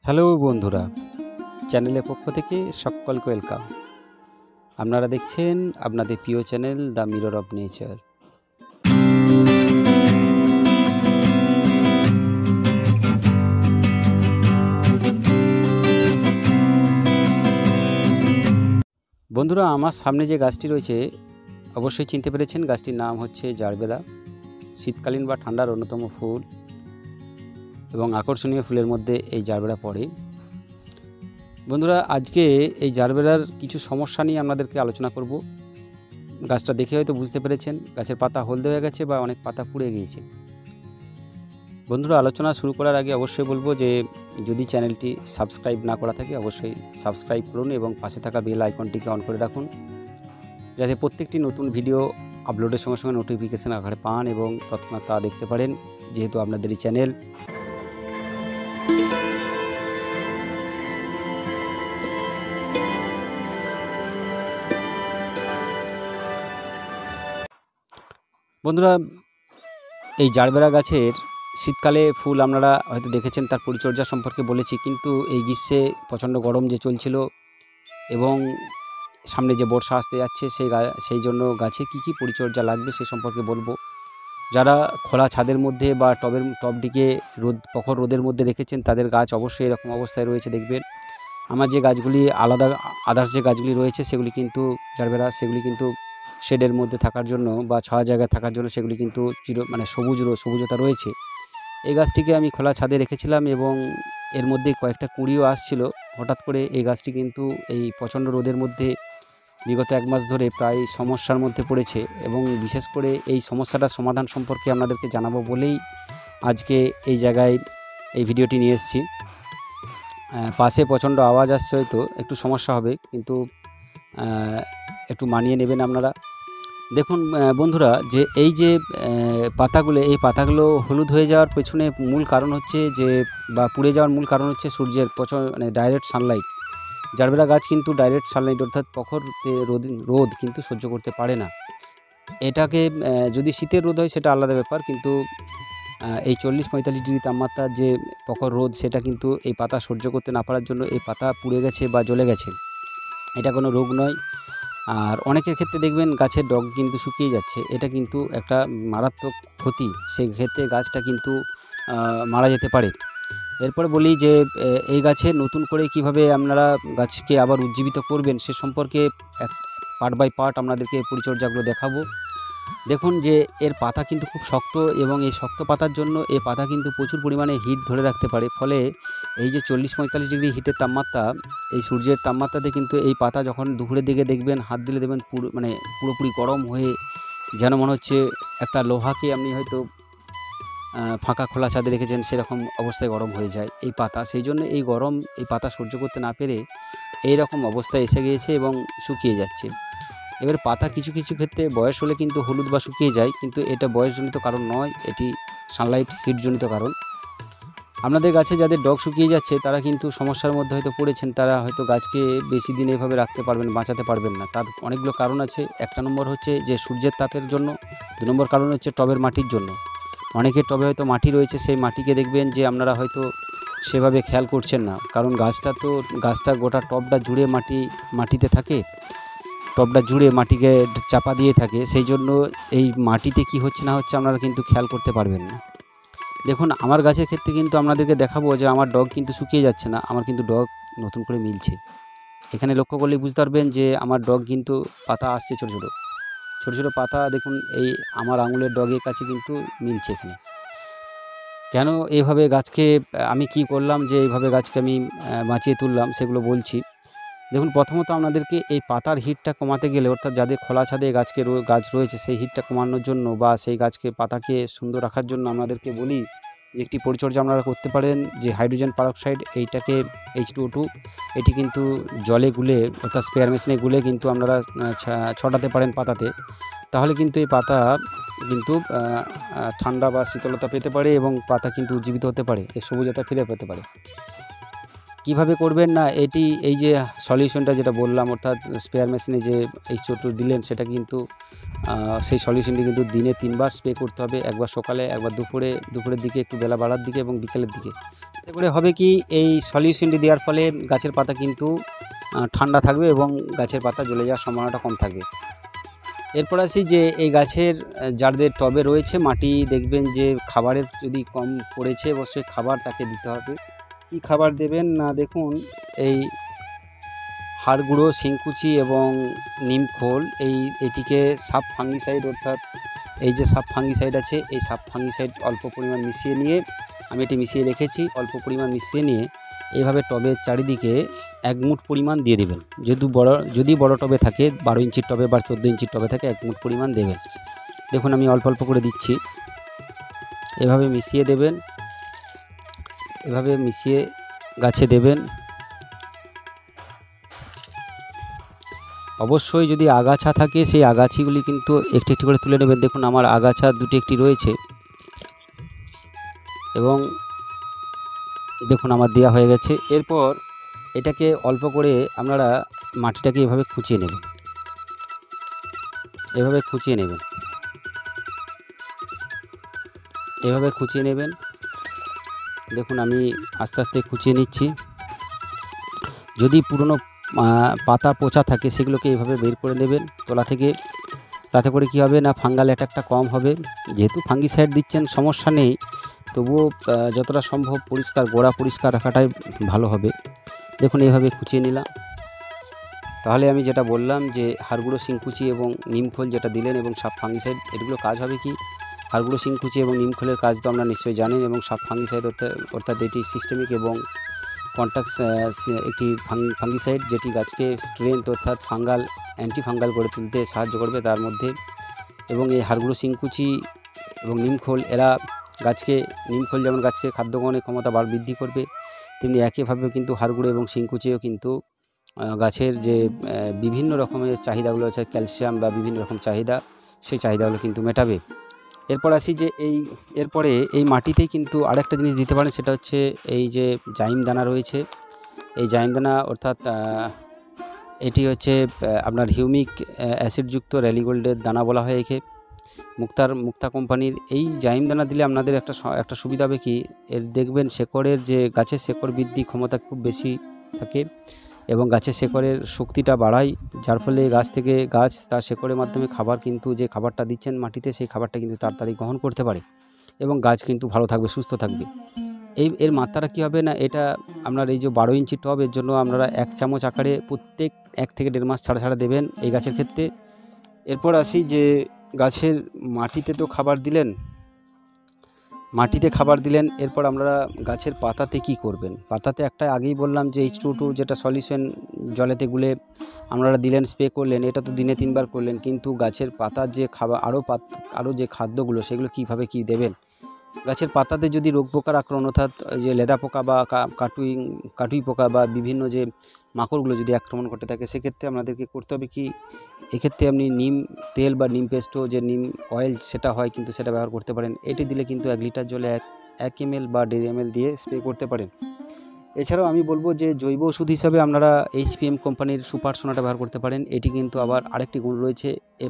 Hello বন্ধুরা, চ্যানেলের পক্ষ থেকে সকলকে ওয়েলকাম। আপনারা দেখছেন আপনাদের প্রিয় channel the mirror of nature. বন্ধুরা, আমার সামনে যে গাছটি রয়েছে অবশ্যই চিনতে পেরেছেন। গাছটির নাম হচ্ছে জারবেরা। শীতকালীন বা ঠান্ডার অন্যতম ফুল এবং আকর্ষণীয় ফুলের মধ্যে এই জারবেরা পড়ে। বন্ধুরা, আজকে এই জারবেরার কিছু সমস্যা নিয়ে আপনাদেরকে আলোচনা করব। গাছটা দেখে হয়তো বুঝতে পেরেছেন গাছের পাতা হলদে হয়ে গেছে বা অনেক পাতা পুড়ে গিয়েছে। বন্ধুরা, আলোচনা শুরু করার আগে অবশ্যই বলবো যে যদি চ্যানেলটি সাবস্ক্রাইব না করা থাকে অবশ্যই সাবস্ক্রাইব করুন এবং পাশে থাকা বেল আইকনটিকে অন করে রাখুন, যাতে প্রত্যেকটি নতুন ভিডিও আপলোডের সঙ্গে সঙ্গে নোটিফিকেশান আকারে পান এবং তৎক্ষণাৎ তা দেখতে পারেন, যেহেতু আপনাদের এই চ্যানেল। বন্ধুরা, এই জারবেরা গাছের শীতকালে ফুল আপনারা হয়তো দেখেছেন, তার পরিচর্যা সম্পর্কে বলেছি। কিন্তু এই গ্রীষ্মে প্রচণ্ড গরম যে চলছিল এবং সামনে যে বর্ষা আসতে যাচ্ছে সেই জন্য গাছে কি পরিচর্যা লাগবে সে সম্পর্কে বলবো। যারা খোলা ছাদের মধ্যে বা টবটিকে প্রখর রোদের মধ্যে রেখেছেন তাদের গাছ অবশ্যই এরকম অবস্থায় রয়েছে দেখবেন। আমার যে গাছগুলি আদার্স যে গাছগুলি রয়েছে সেগুলি কিন্তু জারবেরা, সেগুলি কিন্তু শেডের মধ্যে থাকার জন্য বা ছাওয়া জায়গায় থাকার জন্য সেগুলি কিন্তু সবুজতা রয়েছে। এই গাছটিকে আমি খোলা ছাদে রেখেছিলাম এবং এর মধ্যে কয়েকটা কুঁড়িও আসছিল। হঠাৎ করে এই গাছটি কিন্তু এই প্রচণ্ড রোদের মধ্যে বিগত 1 মাস ধরে প্রায় সমস্যার মধ্যে পড়েছে এবং বিশেষ করে এই সমস্যাটার সমাধান সম্পর্কে আপনাদেরকে জানাবো বলেই আজকে এই জায়গায় এই ভিডিওটি নিয়ে এসেছি। পাশে প্রচণ্ড আওয়াজ আসছে, হয়তো একটু সমস্যা হবে, কিন্তু একটু মানিয়ে নেবেন আপনারা। দেখুন বন্ধুরা, যে এই যে এই পাতাগুলো হলুদ হয়ে যাওয়ার পেছনে মূল কারণ হচ্ছে বা পুড়ে যাওয়ার মূল কারণ হচ্ছে সূর্যের ডাইরেক্ট সানলাইট। জারবেরা গাছ কিন্তু ডাইরেক্ট সানলাইট অর্থাৎ প্রখর রোদ কিন্তু সহ্য করতে পারে না। এটাকে যদি শীতের রোদ হয় সেটা আলাদা ব্যাপার, কিন্তু এই 40-45 ডিগ্রি তাপমাত্রার যে প্রখর রোদ সেটা কিন্তু এই পাতা সহ্য করতে না পারার জন্য এই পাতা পুড়ে গেছে বা জ্বলে গেছে। এটা কোনো রোগ নয়। আর অনেকের ক্ষেত্রে দেখবেন গাছের ডগ কিন্তু শুকিয়ে যাচ্ছে, এটা কিন্তু একটা মারাত্মক ক্ষতি। সেই ক্ষেত্রে গাছটা কিন্তু মারা যেতে পারে। এরপরে বলি যে এই গাছে নতুন করে কিভাবে আপনারা গাছকে আবার উজ্জীবিত করবেন সে সম্পর্কে পার্ট বাই পার্ট আপনাদেরকে পরিচর্যাগুলো দেখাবো। দেখুন যে এর পাতা কিন্তু খুব শক্ত এবং এই শক্ত পাতার জন্য এই পাতা কিন্তু প্রচুর পরিমাণে হিট ধরে রাখতে পারে। ফলে এই যে 40-45 ডিগ্রি হিটের তাপমাত্রা, এই সূর্যের তাপমাত্রাতে কিন্তু এই পাতা যখন দুপুরের দিকে দেখবেন হাত দিলে দেখবেন পুরোপুরি গরম হয়ে যেন মনে হচ্ছে একটা লোহাকে আপনি হয়তো ফাঁকা খোলা ছাদে রেখেছেন সেরকম অবস্থায় গরম হয়ে যায় এই পাতা। সেই জন্য এই পাতা সহ্য করতে না পেরে এই রকম অবস্থায় এসে গিয়েছে এবং শুকিয়ে যাচ্ছে। এবার পাতা কিছু ক্ষেত্রে বয়স হলে কিন্তু হলুদ বা শুকিয়ে যায়, কিন্তু এটা বয়সজনিত কারণ নয়, এটি সানলাইট হিটজনিত কারণ। আপনাদের গাছে যাদের ডগ শুকিয়ে যাচ্ছে তারা কিন্তু সমস্যার মধ্যে হয়তো পড়েছেন, তারা হয়তো গাছকে বেশি দিন এভাবে বাঁচাতে পারবেন না। তার অনেকগুলো কারণ আছে। 1 নম্বর হচ্ছে যে সূর্যের তাপের জন্য, 2 নম্বর কারণ হচ্ছে টবের মাটির জন্য। অনেকের টবে হয়তো মাটি রয়েছে, সেই মাটিকে দেখবেন যে আপনারা হয়তো সেভাবে খেয়াল করছেন না, কারণ গাছটা গোটা টবটা জুড়ে মাটিতে থাকে, টবটা জুড়ে মাটিকে চাপা দিয়ে থাকে। সেই জন্য এই মাটিতে কি হচ্ছে না হচ্ছে আপনারা কিন্তু খেয়াল করতে পারবেন না। দেখুন আমার গাছের ক্ষেত্রে কিন্তু আপনাদেরকে দেখাবো যে আমার ডগ কিন্তু শুকিয়ে যাচ্ছে না, আমার কিন্তু ডগ নতুন করে মিলছে। এখানে লক্ষ্য করলেই বুঝতে পারবেন যে আমার ডগ কিন্তু পাতা আসছে ছোটো ছোটো পাতা। দেখুন এই আমার আঙুলের ডগের কাছে কিন্তু মিলছে। এখানে কেন এইভাবে গাছকে আমি কি করলাম যে এইভাবে গাছকে আমি বাঁচিয়ে তুললাম সেগুলো বলছি। দেখুন, প্রথমত আপনাদেরকে এই পাতার হিটটা কমাতে গেলে, অর্থাৎ যাদের খোলা ছাদে গাছ রয়েছে সেই হিটটা কমানোর জন্য বা সেই পাতাকে সুন্দর রাখার জন্য আপনাদেরকে বলি যে একটি পরিচর্যা আপনারা করতে পারেন, যে হাইড্রোজেন পারক্সাইড, এইটাকে H2O2 এটি কিন্তু জলে গুলে অর্থাৎ স্প্রেয়ার মেশিনে গুলে কিন্তু আপনারা ছটাতে পারেন পাতাতে। তাহলে কিন্তু এই পাতা কিন্তু ঠান্ডা বা শীতলতা পেতে পারে এবং পাতা কিন্তু উজ্জীবিত হতে পারে, এই সবুজতা ফিরে পেতে পারে। কিভাবে করবেন না, এই যে সলিউশনটা যেটা বললাম, অর্থাৎ স্প্রেয়ার মেশিনে যে H2O2 দিলেন, সেটা কিন্তু সেই সলিউশনটি কিন্তু দিনে 3 বার স্প্রে করতে হবে। একবার সকালে, একবার দুপুরের দিকে, একটু বেলা বাড়ার দিকে এবং বিকেলের দিকে। এতে করে হবে কি, এই সলিউশনটি দেওয়ার ফলে গাছের পাতা কিন্তু ঠান্ডা থাকবে এবং গাছের পাতা জ্বলে যাওয়ার সম্ভাবনাটা কম থাকবে। এরপর আসি যে এই গাছের যাদের টবে রয়েছে মাটি, দেখবেন যে খাবারের যদি কম পড়েছে অবশ্যই খাবার তাকে দিতে হবে। কি খাবার দেবেন না, দেখুন এই হাড় গুঁড়ো, শিংকুচি এবং নিমখোল, এটিকে সাব ফাঙ্গিসাইড, অর্থাৎ এই যে সাব ফাঙ্গিসাইড আছে, এই সাব ফাঙ্গিসাইড অল্প পরিমাণ মিশিয়ে নিয়ে, আমি এটি মিশিয়ে রেখেছি, অল্প পরিমাণ মিশিয়ে নিয়ে এইভাবে টবের চারিদিকে 1 মুঠ পরিমাণ দিয়ে দেবেন। যদি বড় টবে থাকে, 12 ইঞ্চির টবে বা 14 ইঞ্চির টবে থাকে, 1 মুঠ পরিমাণ দেবেন। দেখুন আমি অল্প অল্প করে দিচ্ছি। এভাবে মিশিয়ে দেবেন, এভাবে মিশিয়ে গাছে দেবেন। অবশ্যই যদি আগাছা থাকে সেই আগাছিগুলি কিন্তু একটি একটি করে তুলে নেবেন। দেখুন আমার আগাছা দুটি একটি রয়েছে এবং দেখুন আমার দেওয়া হয়ে গেছে। এরপর এটাকে অল্প করে আপনারা মাটিটাকে এভাবে খুঁচিয়ে নেবেন, এভাবে খুঁচিয়ে নেবেন, এভাবে খুঁচিয়ে নেবেন। দেখুন আমি আস্তে আস্তে খুঁচিয়ে নিচ্ছি। যদি পুরনো পাতা পচা থাকে সেগুলোকে এইভাবে বের করে নেবেন তলা থেকে। তাতে করে কী হবে না, ফাঙ্গাল অ্যাটাকটা কম হবে। যেহেতু ফাঙ্গিসাইড দিচ্ছেন সমস্যা নেই, তবুও যতটা সম্ভব পরিষ্কার, গোড়া পরিষ্কার রাখাটাই ভালো হবে। দেখুন এইভাবে খুঁচিয়ে নিলাম। তাহলে আমি যেটা বললাম যে হাড়গুঁড়ো, শিংকুচি এবং নিমখোল যেটা দিলেন এবং সাব ফাঙ্গিসাইড, এগুলো কাজ হবে কি, হাড়গুঁড়ো, শিংকুচি এবং নিমখোলের কাজ তো আপনারা নিশ্চয়ই জানেন, এবং সাব ফাঙ্গিসাইড অর্থাৎ এটি সিস্টেমিক এবং কন্ট্যাক্ট একটি ফাঙ্গিসাইড যেটি গাছকে স্ট্রেংথ অর্থাৎ ফাঙ্গাল, অ্যান্টি ফাঙ্গাল করে তুলতে সাহায্য করবে তার মধ্যে। এবং এই হাড়গুঁড়ো, শিংকুচি এবং নিমখোল, এরা গাছকে, নিমখোল যেমন গাছকে খাদ্য গ্রহণের ক্ষমতা বৃদ্ধি করবে, তেমনি একইভাবে কিন্তু হাড়গুঁড়ো এবং শিংকুচিও কিন্তু গাছের যে বিভিন্ন রকমের চাহিদাগুলো আছে, ক্যালসিয়াম বা বিভিন্ন রকম চাহিদা, সেই চাহিদাগুলো কিন্তু মেটাবে। এরপর আসি যে এরপরে এই মাটিতেই কিন্তু আরেকটা জিনিস দিতে পারেন, সেটা হচ্ছে এই যে জাইম দানা রয়েছে, এই জাইম দানা অর্থাৎ এটি হচ্ছে আপনার হিউমিক অ্যাসিডযুক্ত রেলিগোল্ডের দানা বলা হয় একে, মুক্তা কোম্পানির। এই জাইম দানা দিলে আপনাদের একটা সুবিধা হবে কি, এর দেখবেন শেকড়ের যে গাছের শেকড় বৃদ্ধি ক্ষমতা খুব বেশি থাকে এবং গাছের শেকড়ের শক্তিটা বাড়ায়, যার ফলে গাছ তার শেকড়ের মাধ্যমে খাবার, কিন্তু যে খাবারটা দিচ্ছেন মাটিতে সেই খাবারটা কিন্তু তাড়াতাড়ি গ্রহণ করতে পারে এবং গাছ কিন্তু ভালো থাকবে, সুস্থ থাকবে। এর মাত্রাটা কী হবে না, এটা আপনার এই যে 12 ইঞ্চি টব, এর জন্য আপনারা 1 চামচ আকারে প্রত্যেক 1 থেকে 1.5 মাস ছাড়া ছাড়া দেবেন এই গাছের ক্ষেত্রে। এরপর আসি যে গাছের মাটিতে তো খাবার দিলেন, মাটিতে খাবার দিলেন, এরপর আপনারা গাছের পাতাতে কি করবেন। পাতাতে একটা আগেই বললাম যে H2O2 যেটা সলিউশন জলেতে গুলে আপনারা দিলেন, স্প্রে করলেন, এটা তো দিনে 3 বার করলেন, কিন্তু গাছের পাতার যে খাবার আরও যে খাদ্যগুলো সেগুলো কীভাবে কী দেবেন। গাছের পাতাতে যদি রোগ পোকার আক্রমণ, অর্থাৎ যে লেদা পোকা বা কাটুই পোকা বা বিভিন্ন যে মাকড়গুলো যদি আক্রমণ করতে থাকে, সেক্ষেত্রে আপনাদেরকে করতে হবে কি, এক্ষেত্রে আপনি নিম তেল বা নিম পেস্টও যে নিম অয়েল সেটা হয়, কিন্তু সেটা ব্যবহার করতে পারেন। এটি দিলে কিন্তু 1 লিটার জলে 1 ml বা 1.5 ml দিয়ে স্প্রে করতে পারেন। এছাড়াও আমি বলবো যে জৈব ওষুধ হিসাবে আপনারা HPM কোম্পানির সুপার সোনাটা ব্যবহার করতে পারেন। এটি কিন্তু আবার আরেকটি গুণ রয়েছে, এই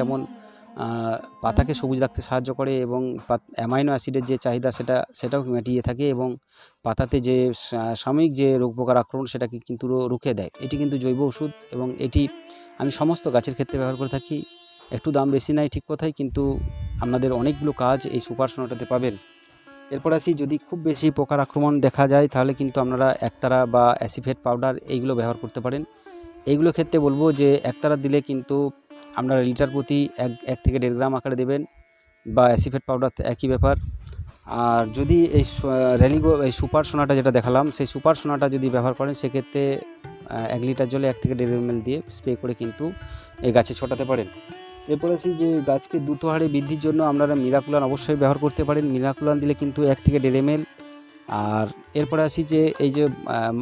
পাতাকে সবুজ রাখতে সাহায্য করে এবং অ্যামাইনো অ্যাসিডের যে চাহিদা সেটাও মিটিয়ে থাকে এবং পাতাতে যে সাময়িক যে রোগ পোকার আক্রমণ সেটাকে কিন্তু রুখে দেয়। এটি কিন্তু জৈব ওষুধ এবং এটি আমি সমস্ত গাছের ক্ষেত্রে ব্যবহার করে থাকি। একটু দাম বেশি নেয় ঠিক কথাই, কিন্তু আপনাদের অনেকগুলো কাজ এই সুপার সোনাটাতে পাবেন। এরপর আসি, যদি খুব বেশি পোকার আক্রমণ দেখা যায় তাহলে কিন্তু আপনারা একতারা বা অ্যাসিফেট পাউডার এইগুলো ব্যবহার করতে পারেন। এইগুলো ক্ষেত্রে বলবো যে একতারা দিলে কিন্তু আপনারা লিটার প্রতি 1 থেকে 1.5 গ্রাম আকারে দেবেন, বা অ্যাসিফেট পাউডার একই ব্যাপার। আর যদি এই সুপার সোনাটা যেটা দেখালাম, সেই সুপার সোনাটা যদি ব্যবহার করেন সেক্ষেত্রে 1 লিটার জলে 1 থেকে 1.5 ml দিয়ে স্প্রে করে কিন্তু এই গাছে ছোটাতে পারেন। এরপর আসি যে গাছকে দ্রুত হারে বৃদ্ধির জন্য আপনারা মিরাকুলান অবশ্যই ব্যবহার করতে পারেন। মিরাকুলান দিলে কিন্তু 1 থেকে 1.5 ml। আর এরপরে আসি যে এই যে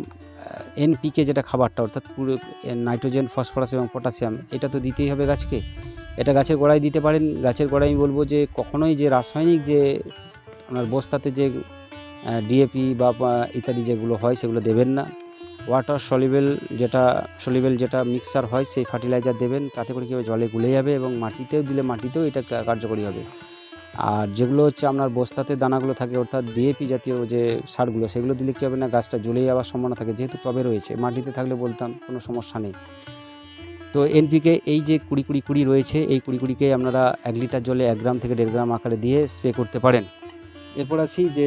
NPK যেটা খাবারটা, অর্থাৎ পুরো নাইট্রোজেন, ফসফরাস এবং পটাশিয়াম, এটা তো দিতেই হবে গাছকে। এটা গাছের গোড়ায় দিতে পারেন। গাছের গোড়ায় আমি বলবো যে কখনোই যে রাসায়নিক যে আপনার বস্তাতে যে DAP বা ইত্যাদি যেগুলো হয় সেগুলো দেবেন না। ওয়াটার সলিউবেল যেটা মিক্সার হয় সেই ফার্টিলাইজার দেবেন, তাতে করে কী হবে, জলে গুলে যাবে এবং মাটিতেও দিলে মাটিতেও এটা কার্যকরী হবে। আর যেগুলো হচ্ছে আপনার বস্তাতে দানাগুলো থাকে অর্থাৎ ডিএপি জাতীয় যে সারগুলো, সেগুলো দিলে কী হবে না, গাছটা জ্বলে যাওয়ার সম্ভাবনা থাকে। যেহেতু টবে রয়েছে, মাটিতে থাকলে বলতাম কোনো সমস্যা নেই। তো এনপিকে এই যে 20-20-20 রয়েছে, এই 20-20কে আপনারা 1 লিটার জলে 1 গ্রাম থেকে 1.5 গ্রাম আকারে দিয়ে স্প্রে করতে পারেন। এরপর আসি যে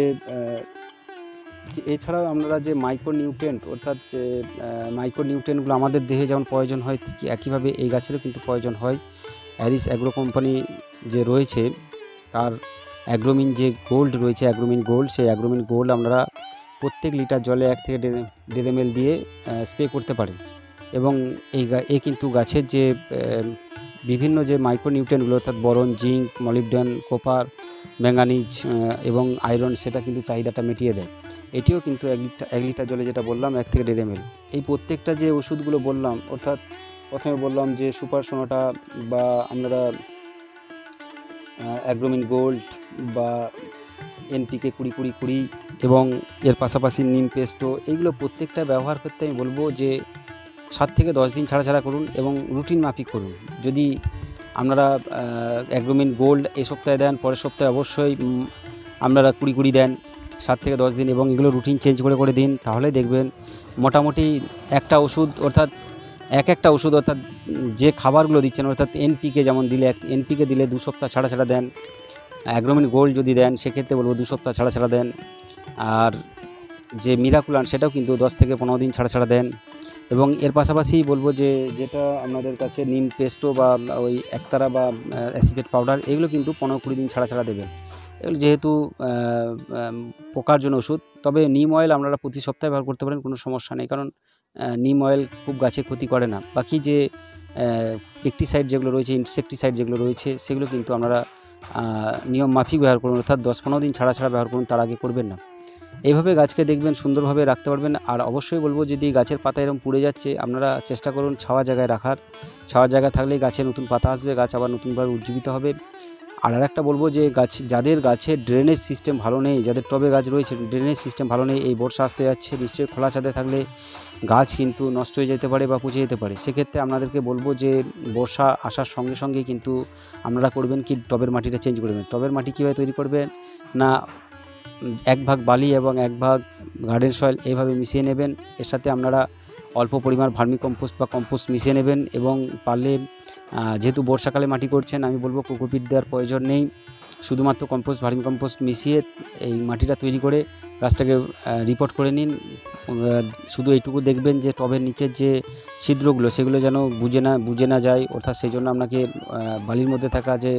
এছাড়াও আপনারা যে মাইক্রোনিউট্রিয়েন্ট অর্থাৎ যে মাইক্রোনিউট্রিয়েন্টগুলো আমাদের দেহে যেমন প্রয়োজন হয়, ঠিক একইভাবে এই গাছেরও কিন্তু প্রয়োজন হয়। অ্যারিস অ্যাগ্রো কোম্পানি যে রয়েছে তার অ্যাগ্রোমিন যে গোল্ড রয়েছে, অ্যাগ্রোমিন গোল্ড, সেই অ্যাগ্রোমিন গোল্ড আপনারা প্রত্যেক লিটার জলে 1 থেকে 1.5 ml দিয়ে স্প্রে করতে পারেন। এবং এ কিন্তু গাছের যে বিভিন্ন যে মাইক্রোনিউট্রিয়েন্টগুলো অর্থাৎ boron, zinc, molybdenum, copper, manganese এবং আয়রন, সেটা কিন্তু চাহিদাটা মিটিয়ে দেয়। এটিও কিন্তু 1 লিটার জলে যেটা বললাম 1 থেকে 1.5 ml। এই প্রত্যেকটা যে ওষুধগুলো বললাম, অর্থাৎ প্রথমে বললাম যে সুপার সোনাটা বা আপনারা অ্যাগ্রোমিন গোল্ড বা এনপিকে 20-20-20 এবং এর পাশাপাশি নিম পেস্টো, এইগুলো প্রত্যেকটা ব্যবহার করতে আমি বলবো যে 7 থেকে 10 দিন ছাড়া ছাড়া করুন এবং রুটিন মাফিক করুন। যদি আপনারা অ্যাগ্রোমিন গোল্ড এই সপ্তাহে দেন, পরের সপ্তাহে অবশ্যই আপনারা 20-20 দেন 7 থেকে 10 দিন, এবং এগুলো রুটিন চেঞ্জ করে দিন। তাহলে দেখবেন মোটামুটি একটা ওষুধ অর্থাৎ একটা ওষুধ অর্থাৎ যে খাবারগুলো দিচ্ছেন, অর্থাৎ এনপিকে যেমন দিলে এনপিকে দিলে 2 সপ্তাহ ছাড়া ছাড়া দেন। অ্যাগ্রোমিন গোল্ড যদি দেন সেক্ষেত্রে বলবো 2 সপ্তাহ ছাড়া ছাড়া দেন। আর যে মিরাকুলান সেটাও কিন্তু 10 থেকে 15 দিন ছাড়া ছাড়া দেন। এবং এর পাশাপাশি বলবো যে যেটা আপনাদের কাছে নিম পেস্টো বা ওই একতারা বা অ্যাসিফেট পাউডার, এগুলো কিন্তু 15-20 দিন ছাড়া ছাড়া দেবেন। এগুলো যেহেতু পোকার জন্য ওষুধ। তবে নিম অয়েল আপনারা প্রতি সপ্তাহে ব্যবহার করতে পারেন, কোনো সমস্যা নেই, কারণ নিম অয়েল খুব গাছে ক্ষতি করে না। বাকি যে পেস্টিসাইড যেগুলো রয়েছে, ইনসেকটিসাইড যেগুলো রয়েছে, সেগুলো কিন্তু আপনারা নিয়ম মাফিক ব্যবহার করুন, অর্থাৎ 10-15 দিন ছাড়া ছাড়া ব্যবহার করুন, তার আগে করবেন না। এইভাবে গাছকে দেখবেন সুন্দরভাবে রাখতে পারবেন। আর অবশ্যই বলবো যদি গাছের পাতা এরকম পুড়ে যাচ্ছে, আপনারা চেষ্টা করুন ছাওয়া জায়গায় রাখার। ছাওয়া জায়গায় থাকলেই গাছে নতুন পাতা আসবে, গাছ আবার নতুনভাবে উজ্জীবিত হবে। আর একটা বলবো যে যাদের গাছের ড্রেনেজ সিস্টেম ভালো নেই, যাদের টবে গাছ রয়েছে ড্রেনেজ সিস্টেম ভালো নেই, এই বর্ষা আসতে যাচ্ছে, নিশ্চয়ই খোলা ছাদে থাকলে গাছ কিন্তু নষ্ট হয়ে যেতে পারে বা পচে যেতে পারে। সেক্ষেত্রে আপনাদেরকে বলবো যে বর্ষা আসার সঙ্গে সঙ্গে কিন্তু আপনারা করবেন কি, টবের মাটিটা চেঞ্জ করবেন। টবের মাটি কীভাবে তৈরি করবেন না, 1 ভাগ বালি এবং 1 ভাগ গার্ডেন সয়েল এইভাবে মিশিয়ে নেবেন। এর সাথে আপনারা অল্প পরিমাণ ভার্মি কম্পোস্ট বা কম্পোস্ট মিশিয়ে নেবেন। এবং পারলে যেহেতু বর্ষাকালে মাটি করছেন, আমি বলবো কোকোপিট দেওয়ার প্রয়োজন নেই, শুধুমাত্র কম্পোস্ট, ভার্মি কম্পোস্ট মিশিয়ে এই মাটিটা তৈরি করে গাছটাকে রিপোর্ট করে নিন। শুধু এইটুকু দেখবেন যে টবের নিচের যে ছিদ্রগুলো সেগুলো যেন বুজে না যায়, অর্থাৎ সেই জন্য আপনাকে বালির মধ্যে থাকা যে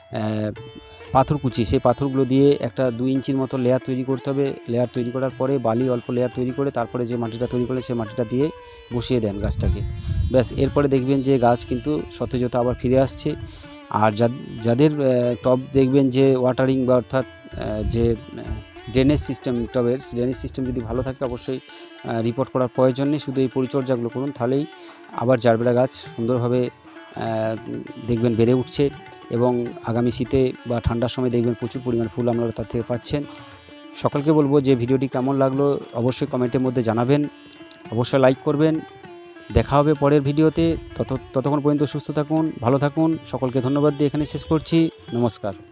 পাথরকুচি, সেই পাথরগুলো দিয়ে একটা 2 ইঞ্চির মতো লেয়ার তৈরি করতে হবে। লেয়ার তৈরি করার পরে বালি অল্প লেয়ার তৈরি করে তারপরে যে মাটিটা তৈরি করে সেই মাটিটা দিয়ে বসিয়ে দেন গাছটাকে। ব্যাস, এরপরে দেখবেন যে গাছ কিন্তু সতেজতা আবার ফিরে আসছে। আর যাদের টব দেখবেন যে ওয়াটারিং বা অর্থাৎ যে ড্রেনেজ সিস্টেম, টবের ড্রেনেজ সিস্টেম যদি ভালো থাকে অবশ্যই রিপোর্ট করার প্রয়োজন নেই, শুধু এই পরিচর্যাগুলো করুন, তাহলেই আবার জারবেরা গাছ সুন্দরভাবে দেখবেন বেড়ে উঠছে। এবং আগামী শীতে বা ঠান্ডার সময় দেখবেন প্রচুর পরিমাণ ফুল আপনারা তার থেকে পাচ্ছেন। সকলকে বলবো যে ভিডিওটি কেমন লাগলো অবশ্যই কমেন্টের মধ্যে জানাবেন, অবশ্যই লাইক করবেন। দেখা হবে পরের ভিডিওতে। ততক্ষণ পর্যন্ত সুস্থ থাকুন, ভালো থাকুন। সকলকে ধন্যবাদ দিয়ে এখানে শেষ করছি। নমস্কার।